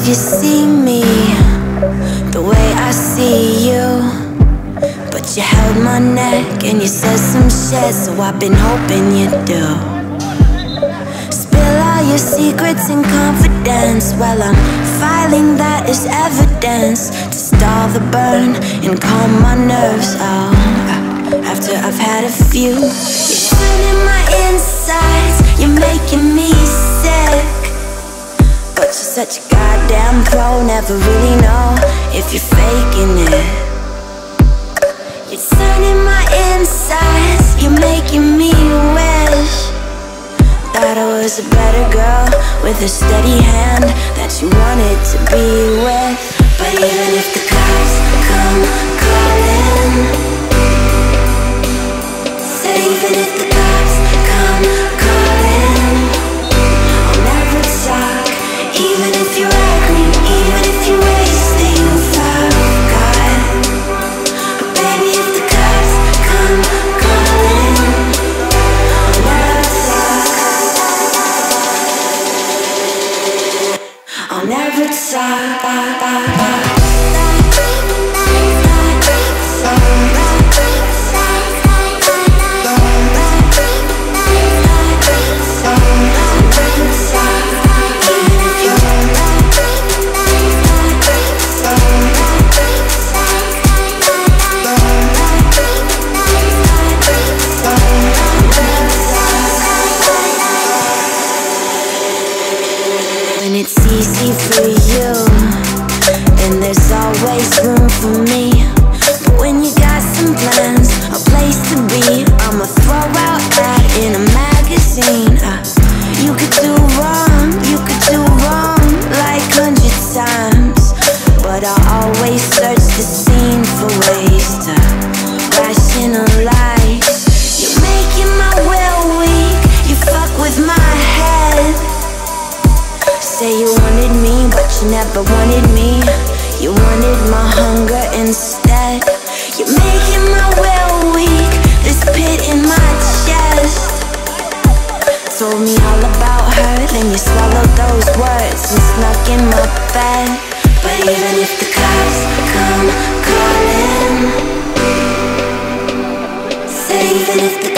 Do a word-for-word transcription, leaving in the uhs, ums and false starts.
if you see me the way I see you, but you held my neck and you said some shit, so I've been hoping you do. Spill all your secrets in confidence, well I'm filing that as evidence to stall the burn and calm my nerves. Oh, after I've had a few, you're turning my insides, you're making me sick. But you're such a goddamn pro, never really know if you're faking it. You're turning my insides, you're making me wish that I was a better girl with a steady hand that you wanted to be with. But even if the cops come calling, said even if the cops come calling, I'll never talk. Even if you're ugly, even if you're wasting you forgot. But baby, if the cops come calling, I'll never talk. I'll never talk. When it's easy for you, then there's always room for me. But when you got some plans, a place to be, I'ma throw out that in a magazine. uh, You could do wrong, you could do wrong like hundred times, but I'll always search the scene for ways to rationalize. You're making my will weak, you fuck with my head. Say you wanted me, but you never wanted me. You wanted my hunger instead. You're making my will weak, this pit in my chest. Told me all about her, then you swallowed those words and snuck in my bed. But even if the cops come calling, said even if the